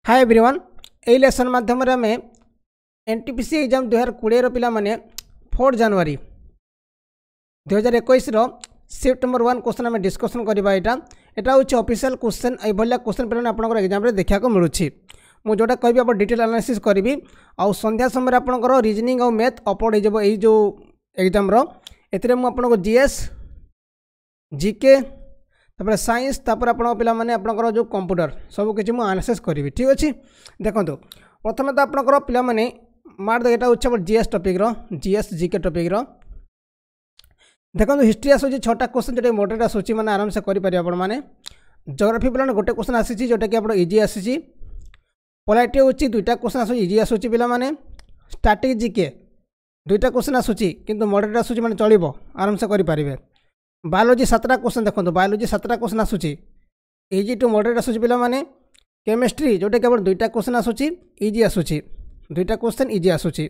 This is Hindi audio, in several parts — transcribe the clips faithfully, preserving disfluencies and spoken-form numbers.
हाय एवरीवन ए लेसन माध्यम आम एनटीपीसी एग्जाम दुई हजार कोड़े पिला माने फोर जनवरी दुई हजार इक्कीस शिफ्ट नंबर वन क्वेश्चन आम डिस्कसन करवा यहाँ यहाँ हूँ ऑफिशियल क्वेश्चन ये क्वेश्चन पे आपंकर एग्जाम देखा मिलूँ मुझे जोटा कह आप डिटेल एनालिसिस करी आउ संध्या समय आपंकर रीजनिंग और मैथ अपलोड हो जो एग्जाम एथिरे मु आपनको जीएस जीके तापर साइंस तापर आपन पिला माने आपनकर जो कंप्यूटर सब किछि मु एनालिसिस करिवि। ठीक अछि देखंतु प्रथम तो आपनकर पिला माने मार देटा उच्च जीएस टॉपिक रो जीएस जीके टॉपिक रो देखंतु हिस्ट्री आसुची छटा क्वेश्चन जेटे मॉडरेट आसुची माने आराम से करि पारि आपन माने ज्योग्राफी पिला गोटे क्वेश्चन आसीची जोटा कि आपन इजी आसीची पोलाइटी होची दुईटा क्वेश्चन आसुची इजी आसुची पिला माने स्टैटिक जीके दुईटा क्वेश्चन आसुची किंतु मॉडरेट आसुची माने चलिबो आराम से करि पारिबे। बायोलॉजी सतटा क्वेश्चन देखो बायोलॉजी सतटा क्वेश्चन आसूची इजी टू मॉडरेट आसूची पिला माने केमिस्ट्री जोटा केवल दुईटा क्वेश्चन आसूची इजी आसूची दुईटा क्वेश्चन इजी आसूची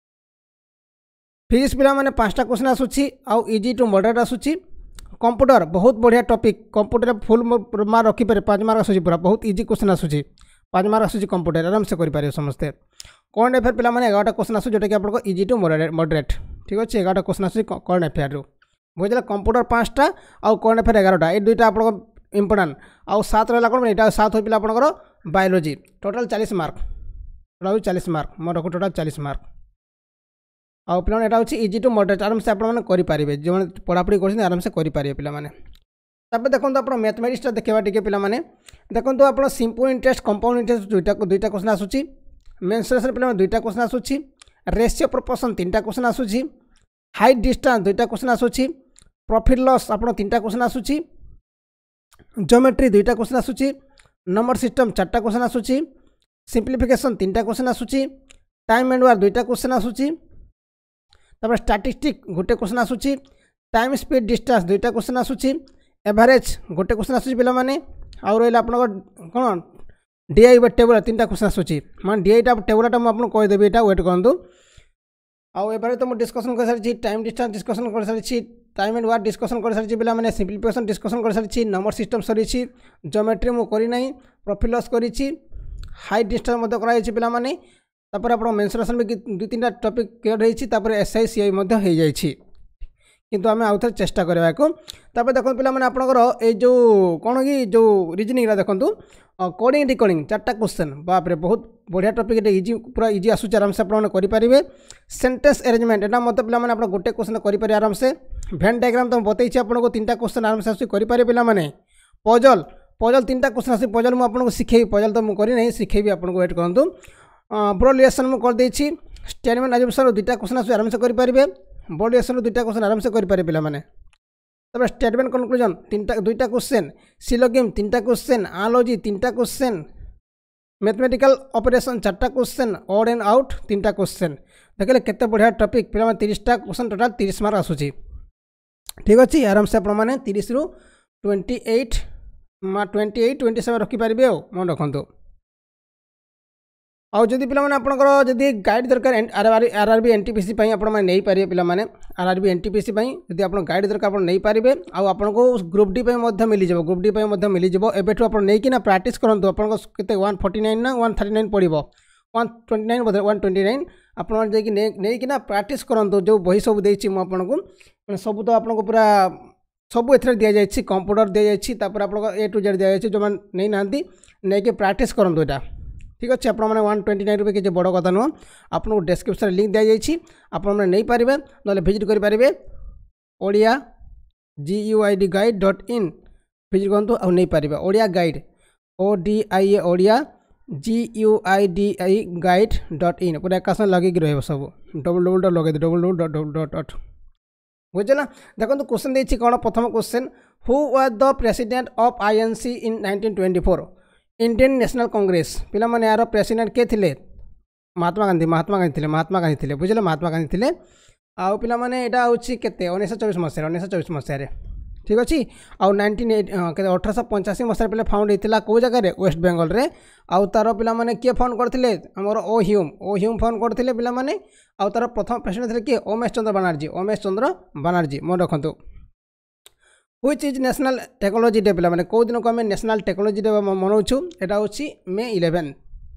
फिजिक्स पिला माने पांचटा क्वेश्चन आसूची आउ इजी टू मॉडरेट आसूची कंप्यूटर बहुत बढ़िया टॉपिक कंप्यूटर फुल मार्क रखी पारे पांच मार्क आसूची पूरा बहुत इजी क्वेश्चन आसूची पांच मार्क आसूची कंप्यूटर आराम से करि पारे समस्ते करंट अफेयर पिला माने एगारटा क्वेश्चन आसू जोटा कि आपको इजी टू मॉडरेट ठीक अच्छे एगारटा क्वेश्चन आसूची करंट अफेयर रो बुझे कंप्यूटर पाँचटा आउ करंट अफेयर एगारटा ये दुईटा आप इम्पोर्टाट आउ सात रहा कौन यहाँ सात हो आपंकर बायोलॉजी टोटाल चालीस मार्क टोटाल चालीस मार्क मोर रखो टोटाल चालीस मार्क आउ पे यहाँ हूँ इजी टू मॉडरेट आराम से आपरे जो पढ़ापढ़ी कर आराम से करेंगे पे देखो आप मैथमेटिक्स देखा टे पे देखो आप सिंपल इंटरेस्ट कंपाउंड इंटरेस्ट दुईटा दुईटा क्वेश्चन आसूची मेंसुरेशन पे दुईटा क्वेश्चन आसूची रेशियो प्रोपोर्शन तीनटा क्वेश्चन आसूची हाइट डिस्टेंस दुईटा क्वेश्चन आसूची प्रॉफिट लॉस आप तीनटा क्वेश्चन आसूची ज्योमेट्री दुईटा क्वेश्चन आसूची नंबर सिस्टम चारटा क्वेश्चन आसूची सिंप्लिफिकेशन तीनटा क्वेश्चन आसूची टाइम एंड वार दुईटा क्वेश्चन आसूची तापर स्टैटिस्टिक गोटे क्वेश्चन आसूची टाइम स्पीड डिस्टेंस दुईटा क्वेश्चन आसूची एवरेज गोटे क्वेश्चन आसूची पिला माने आउ रहिला आपन कोन डीआई टेबल तीनटा क्वेश्चन आसूची मान डीआई टा टेबलटा म आपन कहि देबी एटा वेट करंतु आउ एबारे तो मु डिस्कशन कर सारी टाइम डिस्टेंस डिस्कशन कर सारी टाइम एंड वार डिस्कशन कर सारी पिला माने सिंप्लिफिकेशन डिस्कशन कर सारी नंबर सिस्टम सरी ज्योमेट्री मु करी नाही प्रॉफिट लॉस करी हाइट डिस्टेंस मध्य कराई पिला माने तापर आपण मेंसुरेशन भी दु तीनटा टॉपिक क्लियर होईछि तापर एसआई सीआई मध्य हो जाईछि किंतु आमे आउथर चेष्टा करबा को तापर देखो पिला माने आपनकर ए जो कोन की जो रीजनिंग रा देखंतु कोडिंग डिकोडिंग चारटा क्वेश्चन बाप रे बहुत बढ़िया टॉपिक एटा इजी पूरा इजी आसु आराम से आपन करि पारिबे। सेंटेंस अरेंजमेंट एटा मत पिला माने आपन गोटे क्वेश्चन करि पारि आराम से वेन डायग्राम तो बतई छी आपन को तीनटा क्वेश्चन आराम से आसु करि पारि पिला माने पजल पजल तीनटा क्वेश्चन आसु पजल मु आपन को सिखेई पजल तो मु करि नै सिखेबी आपन को वेट करंतु ब्रॉड रिलेशन मु कर देई छी स्टेटमेंट एजुकेशन दुईटा क्वेश्चन आसु आराम से करि पारिबे ब्रॉड रिलेशन दुईटा क्वेश्चन आराम से करि पारि पिला माने तब स्टेटमेंट कंक्लूजन तीनटा दुईटा क्वेश्चन सिलोगिम तीनटा क्वेश्चन आलोजी तीनटा क्वेश्चन मैथमेटिकल ऑपरेशन चारटा क्वेश्चन ऑड एंड आउट तीनटा क्वेश्चन देखले केते बढ़िया टॉपिक पिला माने तीसटा क्वेश्चन टोटल तीस मार्क आसुची ठीक अछि आराम से आपण माने तीस रु अट्ठाईस मा अट्ठाईस सत्ताईस रखि पारिबे ओ मन रखंतो आउ जदि पिला माने आपनकर जदि गाइड दरकार आरआरबी एनटीपीसी पई आपण माने नै पारिबे पिला माने आरआरबी एनटीपीसी पई जदि आपण गाइड दरकार आपण नै पारिबे आउ आपनको ग्रुप डी पई मध्य मिली जबो ग्रुप डी पई मध्य मिली जबो एबेठो आपण नै किना प्रैक्टिस करंतु आपनको केते एक सौ उनचास ना एक सौ उनतालीस पड़िबो एक सौ उनतीस बदले एक सौ उनतीस आपण जे कि नै किना प्रैक्टिस करंतु जो बही सब देछि म आपनको सब तो आपनको पूरा सब एथरे दिया जायछि कंप्यूटर दिया जायछि तापर आपनको ए टू जेड दिया जायछि जो मान नै नांती नै के प्रैक्टिस करंतु एटा ठीक अच्छे आप वन ट्वेंटी नाइन रुपये किसी बड़ कथा नुह आपको डिस्क्रिप्शन लिंक दी जाइए आपने नहीं पारे ना भिजिट करेंगे Odia G U I D guide dot in visit करूँ आ नहीं पारे Odia guide O D I A Odia G U I D I guide dot in पूरा एक लगे रही सब डबल डबल डट लगे double double dot double dot dot बुझे ना देखो क्वेश्चन देखिए कौन प्रथम question who was the president of INC in nineteen twenty four Indian National Congress पिला माने यार प्रेसिडेंट के थिले महात्मा गांधी महात्मा गांधी थिले महात्मा गांधी थिले बुझले महात्मा गांधी थिले आउ पिला माने एटा होची केते उन्नीस सौ चौबीस मसिया उन्नीस सौ चौबीस मसिया रे ठीक अछि आउ नाइंटीन केते अठारह सौ पचासी मसिया पिला फाउंड हेतिला को जगह रे वेस्ट बेंगल रे आउ तार पिला माने के फाउंड करथिले हमर O Hume O Hume found करथिले पिला माने आउ तार प्रथम प्रेसिडेंट थिले के ओमेश चंद्र बनर्जी ओमेश चंद्र बनर्जी मन रखंतु which is national technology day पिला माने को दिन को हमें नेशनल टेक्नोलॉजी डे मनाउछु एटा होची मे इलेवन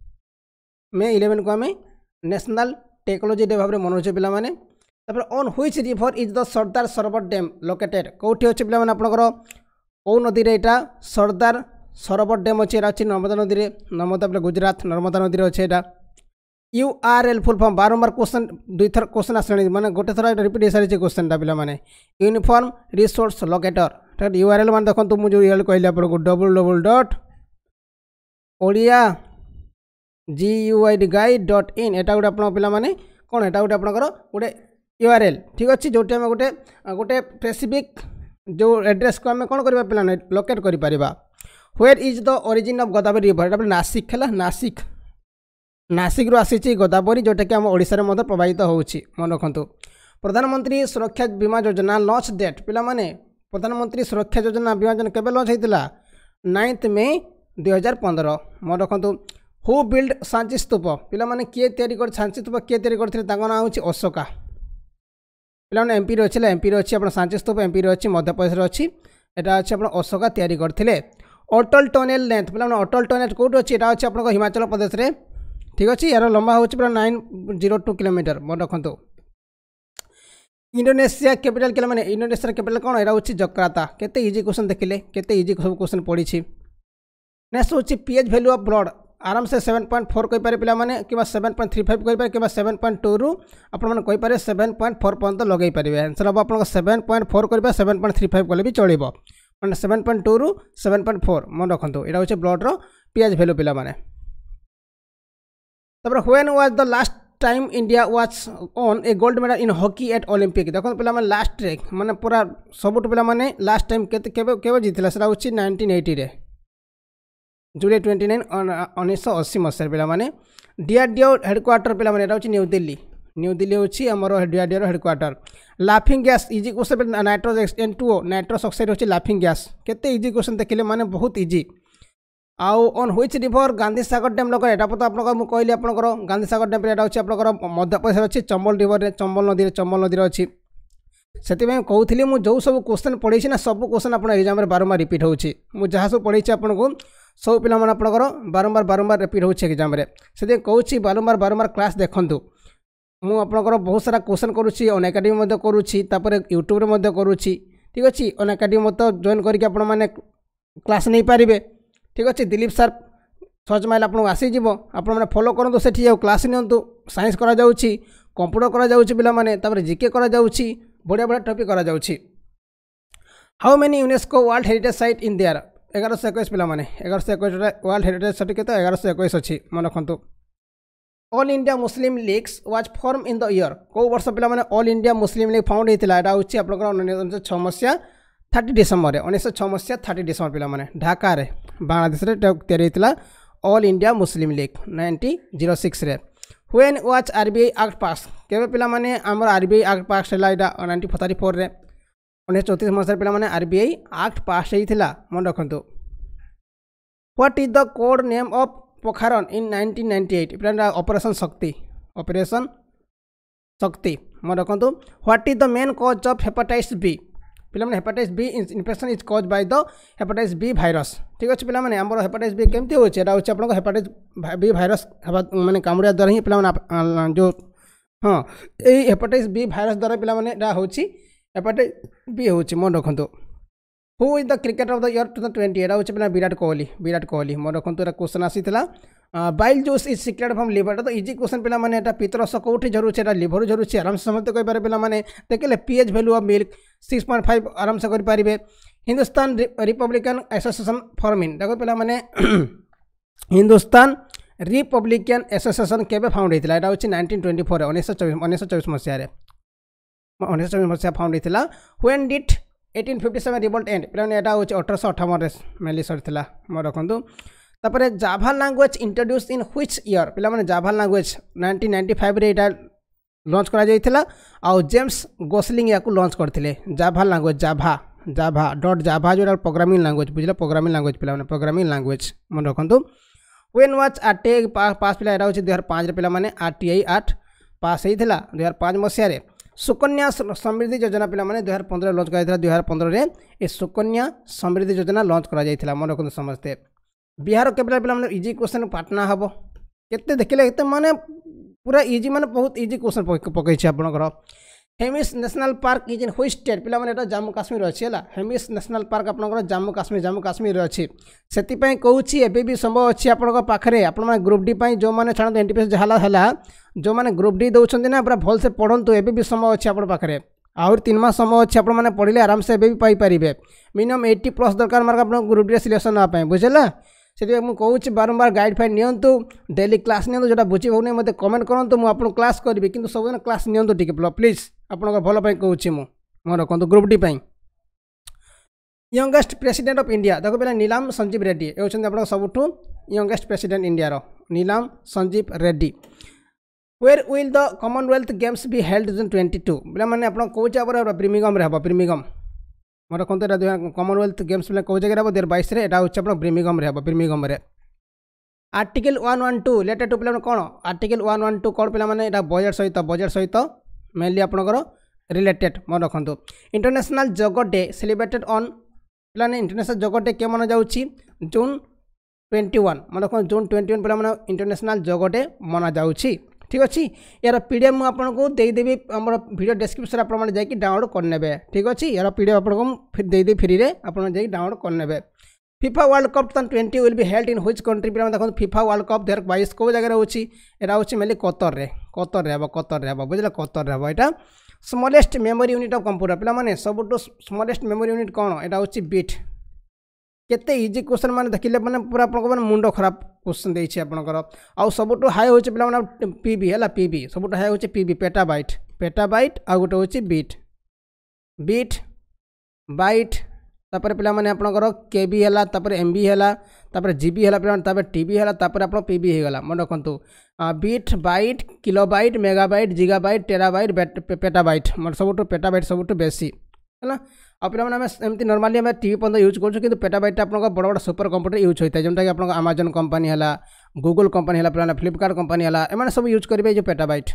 मे इलेवेन को आम नेशनल टेक्नोलोजी डे भाव में मनाऊे पे तापर on which river is the Sardar Sarovar dam located कौटी अच्छे पे आपंकर कौ नदी रे एटा सरदार सरोवर डैम अच्छे अच्छी नर्मदा नदी रे नर्मदा पे गुजरात नर्मदा नदी अच्छे यहाँ U R L full form बारंबार क्वेश्चन दुई थर क्वेश्चन आसानी मैंने गोटे थर रिपीट हो सारी क्वेश्चन पे uniform resource locator U R L मान देखो मुझे यू आर एल कहली आपको double double dot Odia G U I D guide dot in एटा गोटे आप पे कौन एटा गोटे आपंकर गोटे यू आर एल ठीक अच्छे जो आम गोटे गोटे स्पेसिफिक जो एड्रेस को आम कौन करवा पे लोकेट कर where is the origin of Godavari river एटा नासिक है नासिक नासिक रू आसी गोदावरी जोटा कि आम ओडिशा रे प्रभावित होउछि मन रखु प्रधानमंत्री सुरक्षा बीमा योजना लॉन्च डेट पिला माने प्रधानमंत्री सुरक्षा योजना बीमा योजना केबे लॉन्च होइतिला नाइन्थ मे दुई हजार पंद्रह मन रखु हु बिल्ड सांची स्तूप पिला माने किए तैयारी कर सांची स्तूप किए तैयारी करथिले ताको नाम होछि अशोका पिला माने एमपी रे अछि एमपी रे अछि आपण सांची स्तूप एमपी रे अछि मध्य प्रदेश रे अछि एटा अछि आपण अशोका तैयारी करथिले अटल टनेल लेंथ पिला माने अटल टनेल कोट अछि एटा अछि आपण हिमाचल प्रदेश रे ठीक अच्छे यार लंबा हो पूरा नाइन जीरो टू किलोमीटर मन रखु इंडोनेशिया कैपिटल के मैंने इंडोनेशिया कैपिटल कौन यहाँ हूँ जकार्ता केते इजी क्वेश्चन देखिले केते इजी सब क्वेश्चन पड़ी नेक्स्ट हूँ पीएच वैल्यू ऑफ ब्लड आराम से सेवन पॉइंट फोर कहींपारे पे कि सेवन पॉइंट थ्री फाइव कहींपारे कि सेवन पॉइंट टू रु आपंपारे सेवन पॉइंट फोर पर्यटन लगे पारे आंसर हम आप सेवन पॉइंट फोर कर सेवन पॉइंट थ्री फाइव कले भी चलो मैंने सेवन पॉइंट टू रु सेवन पॉइंट फोर मन रखु यहाँ हूँ ब्लड्र पीएच वैल्यू पे तब when was the last time India was on a gold medal in hockey at Olympic देखो पे लास्ट रे माने पूरा सबुठ पे माने लास्ट टाइम केते केबे केबे जीतला सेरा होची नाइनटीन एटी रे जुलाई ट्वेंटी नाइन उन्नीस सौ अस्सी मसीह पे माने डीआरडीओ हेडक्वार्टर पे माने होची न्यू दिल्ली न्यू दिल्ली होची हमरो DRDO headquarter laughing gas easy question nitrous N two O nitrous oxide होची लाफिंग गैस केते इजी क्वेश्चन देखिले माने बहुत इजी आउ on which river Gandhi Sagar dam located एटा तो आपन को कहली आपनकर गांधी सागर डैम एटा होची आपनकर मध्य प्रदेश अच्छी चंबल रिवर रे चंबल नदी रे चंबल नदी रे अच्छी सेति में कहउथली मु जो सब क्वेश्चन पढ़ी छी ना सब क्वेश्चन आपन एग्जाम रे बारंबार रिपीट होची मु जहा सब पढ़ी छी आपन को सब पिला मन आपनकर बारंबार बारंबार रिपीट होची एग्जाम रे सेति कहउची बारंबार बारंबार क्लास देखंतु मु आपनकर बहुत सारा क्वेश्चन करूची ऑन एकेडमी मध्ये करूची तापर यूट्यूब रे मध्ये करूची ठीक अछि ऑन एकेडमी मध्ये जॉइन करके आपन माने क्लास नै पारिबे ठीक अच्छे दिलीप सर सर्च माइल आपको आसीज आप फॉलो करूँ से क्लास नियंतु साइंस करा जाउछि कंप्यूटर करा जाउछि पिला माने तापर जीके करा जाउछि बढ़िया बढ़िया टॉपिक करा जाउछि how many UNESCO world heritage site in there एगार सौ इक्कीस पिला माने एगार सौ इक्कीस वर्ल्ड हेरिटेज साइट केते एगार सौ इक्कीस अच्छी मन रखु All India Muslim Leagues was form in the year कौ वर्ष पिला माने All India Muslim League found होता है हूँ आप उन्नीस छः मसीहा थर्टी डिसेम्बर उन्नीस छः मसीहा थर्टी डिसेम्बर पिला माने ढाका रे बांग्लादेश रे तैयारी होता All India Muslim League nineteen zero six रे when was RBI act pass केबे पिला माने हमर आरबीआई एक्ट पास हैला एटा नाइनटीन फोर्टी फोर रे उन्नीस चौंतीस मसीहा पिला माने आरबीआई एक्ट पास होइथिला मन रखंतु what is the code name of Pokhran in nineteen ninety eight पिला ऑपरेशन शक्ति ऑपरेशन शक्ति मन रखंतु what is the main cause of hepatitis B पिला माने hepatitis B infection is cause by the hepatitis B virus ठीक अच्छे पिला माने हमर हेपेटाइटिस बी केमती होचे एटा होचे आपन हेपेटाइटिस बी भाइरस माने कामुड़िया द्वारा ही पिला माने जो हाँ ए हेपेटाइटिस बी भाइरस द्वारा पिला माने एटा होची हेपेटाइटिस बी होची मन रखंतु who is the cricketer of the year twenty twenty एटा होचे पिला विराट कोहली विराट कोहली मन रखंतु एटा क्वेश्चन आसीथिला bile juice is secret from liver तो इजी क्वेश्चन पिला माने एटा पितरस कोठी झरुचे एटा लिवर झरुचे आराम से समझते कहि पारे पिला माने देखले pH value of milk six point five आराम से करि पारिबे Hindustan Republican Association form in देखो पिला माने हिंदुस्तान रिपब्लिकन एसोसिएशन केबे फाउंड होइतिला एटा होची नाइनटीन ट्वेंटी फोर उन्नीस सौ चौबीस मसीहा रे उन्नीस सौ चौबीस मसीहा फाउंड होइतिला when did eighteen fifty seven revolt end पिला माने एटा होची अठारह सौ अट्ठावन रे मेली सरथिला म रखंतु तापर Java language introduce in which year पिला माने Java language nineteen ninety five रे एटा लॉन्च करा जाइथिला आउ जेम्स गोसलिंग याकू लॉन्च करथिले जाभा लैंग्वेज जाभा जाभा डॉट जाभा जो प्रोग्रामिंग लैंग्वेज बुझले प्रोग्रामिंग लैंग्वेज पिला माने प्रोग्रामिंग लैंग्वेज मन रखंतु व्हेन वाज आरटीआई पास पिला एटा होची दो हज़ार पाँच रे पिला माने आरटीआई आठ पास हेइथिला दो हज़ार पाँच मसिया रे सुकन्या समृद्धि योजना पिला माने दो हज़ार पंद्रह लॉन्च करा दो हज़ार पंद्रह रे ए सुकन्या समृद्धि योजना लॉन्च करा जाइथिला मन रखंतु समझते बिहार कैपिटल पिला माने इजी क्वेश्चन पाटना हबो केते देखिले केते माने पूरा इजी माने बहुत इजी क्वेश्चन पकई छी आपनकर Hemis national park is in which state पिला माने एटा जम्मू काश्मीर अछि हला हेमिस नेशनल पार्क आपनकर जम्मू काश्मीर जम्मू काश्मीर अछि सेति पय कहूची एबे भी संभव अछि आपनकर पाखरे आपण माने ग्रुप डी पय जो माने छान एनटीपीसी जहाला हला जो माने ग्रुप डी दउछन्ती ना पूरा भल से पढंतु एबे भी संभव अछि आपण पाखरे और तीन मास समय अच्छे आपण मैंने पढ़ले आराम से एबे भी पाई पारिबे मिनिमम अस्सी प्लस दरकार मार्क आपण ग्रुप डी सिलेक्शन ना पाए बुझला से मुझे कहूँ बारंबार गाइड फाइड नियंतु डेली क्लास नियंतु जोटा बुझी होने मते कमेंट करंतु मु आपन क्लास करबी किंतु सब दिन क्लास नियंतु टिके प्लीज आपन भल पई कहूँ मु मोर रखंतु ग्रुप डी पई यंगेस्ट प्रेसिडेंट ऑफ इंडिया देखो पहले नीलाम संजीव रेड्डी ए होछन आपन सबठु यंगेस्ट प्रेसिडेंट इंडिया रो Neelam Sanjiva Reddy where will the Commonwealth Games be held in twenty two बोले मैंने आप कौ जगह ब्रिमिंगम हम ब्रिमिंगम मोर कहते कॉमनवेल्थ गेम्स बोले कौ जगह हम दुई हजार बैस आप ब्रिमिंगम हम Birmingham article one one two letter two पे कौन आर्टिकल वन वन टू कौन पे बजेट सहित बजेट सहित मेनली आपंकर रिलेटेड मन रखु international yoga day celebrated on पे इंटरनेशनल योग डे क्या मना जाऊँगी जून ट्वेंटी वन मन रख जून ट्वेंटी वन पे इंटरनेशनल योग डे मना जाऊँगी ठीक अच्छे यार पीडीएफ मुझे आपको देदेवी आम वीडियो डिस्क्रिप्शन आप डाउनलोड करने ठीक अच्छे यार पीडीएफ आपको देदेवी फ्री रे आप डाउनलोड करने FIFA world cup twenty will be held in which country पे देखो फीफा वर्ल्ड कप दो हज़ार बाईस कौ जगह होची एटा होची मेनली कतर रे कतर रे हबो कतर रे हबो बुझला कतर रे हबो एटा smallest memory unit of computer पिला माने सबटो स्मॉलेस्ट मेमोरी यूनिट कौन एटा होची बिट केते इजी क्वेश्चन माने देखिले माने पूरा आपनको माने मुंडो खराब क्वेश्चन देछि आपनकर आ सबटो हाई होची पिला माने पीबी हला पीबी सबटो हाई होची पीबी पेटाबाइट पेटाबाइट आ गोटे होची बिट बिट बाइट तापर पिला माने आपनकर केबी हला तापर एमबी हला तापर जीबी हला पिला तापर टीबी हला तापर आपन पीबी हे गला मन रखंतु bit byte kilobyte megabyte gigabyte terabyte petabyte मन सबटो पेटाबाइट सबटो बेसी है आ पे एमती नॉर्मली आम टीवी पर्यटन यूज करूँ कि पेटाबाइट आप बड़ बड़ सुपर कंप्यूटर यूज होता है जोटा कि आप अमेजन कंपनी है गूगल कंपनी है पे फ्लिपकार्ट कंपनी है एम सब यूज करेंगे जो petabyte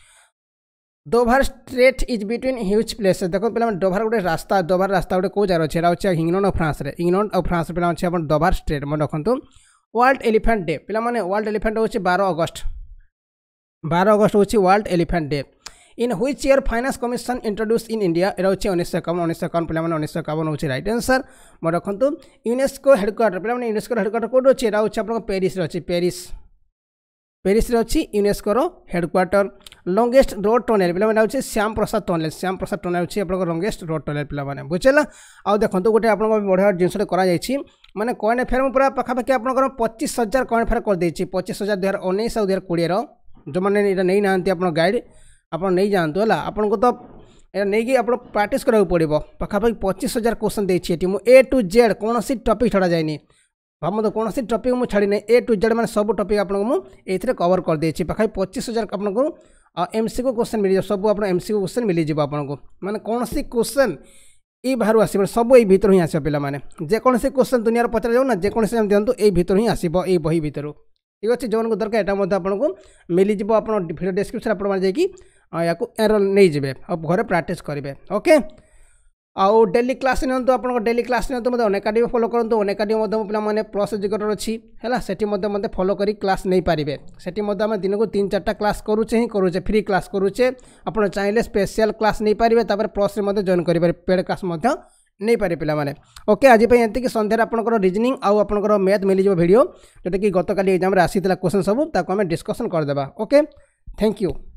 Dover strait is between huge places देखो पे दोभार गोटे रास्ता दोभार रास्ता गोटे कौ जगह अच्छे अच्छे इंग्लैंड और फ्रांस रे इंग्लैंड और फ्रांस पे अच्छे आप दोभार स्ट्रेट मन रखु वर्ल्ड एलिफेंट डे पे वर्ल्ड एलिफेंट हूँ बारह अगस्त बारह अगस्त हूँ world elephant day in which year finance commission introduce in India एटा होची उन्नीस एकावन उन्नीस एकावन पे उन्नीस एकावन होची राइट आंसर मन रखु यूनेस्को हेडक्वार्टर पे यूनेस्को हेडक्वार्टर कोड अच्छी एटा होची आपन पेरिस रे अच्छी पेरिस पेरिस रे अच्छी यूनेस्को रो हेडक्वार्टर लॉन्गेस्ट रोड टनेल पे होची श्याम प्रसाद टनेल श्याम प्रसाद टनेल होची आपन लॉन्गेस्ट रोड टनेल पे माने बुझला आ देखंतु गोटे आपन बढ़िया जिनस करा जायछि माने कॉइन फेयर पूरा पाखा पाखी आपन पच्चीस हजार कॉइन फेयर कर देछि पच्चीस हजार दो हज़ार उन्नीस और दो हज़ार बीस रो जो माने एटा नै नांती आपन गाइड आप नहीं जानतु है आपन को तो नहीं आप प्रैक्टिस करा पड़ो पखापाखि पच्चीस हजार क्वेश्चन देती मुझे ए टू जेड कौन सी टॉपिक छड़ा जाए भाव कौन सी टॉपिक मुझे छाड़ी ए टू जेड मैंने सब टॉपिक आपको मुझे कवर कर देती पाखा पच्चीस हजार आपको एमसीक्यू क्वेश्चन मिल सब आप एमसीक्यू क्वेश्चन मिल जाए आपको माने कौन सी क्वेश्चन ये बाहर आस सब ये भर ही आस पे जेकोसी क्वेश्चन दुनिया पचार जाऊ ना जेकोसी दिंतु ये भर ही आसो ये बही भर ठीक अच्छे जो दरकार यहाँ आपको मिल जाए आप वीडियो डिस्क्रिप्शन आप या एरर नहीं जाए अब घरे प्रैक्टिस करेंगे ओके आउ डेली क्लास नियंतु आप डेली क्लास नियंतु मते अनएकाडेमी फॉलो करंतु अनएकाडेमी पे प्लस एजुकेटर अच्छी है सेठी मते फॉलो करी क्लास नहीं पारे सेठी आम दिन को तीन चार्टा क्लास करुचे ही करुचे फ्री क्लास करुचे आप चाहिए स्पेशल क्लास नहीं पारे प्लस जॉइन करेंगे पेड क्लास नहीं पारे पिला माने ओके आज ये सन्धार आपंकर रिजनिंग आउ आपंकर मैथ मिल जाए वीडियो जोटा कि गत काली एग्जाम रे आसी क्वेश्चन सब ताको आम डिस्कसन करदेबा ओके थैंक यू।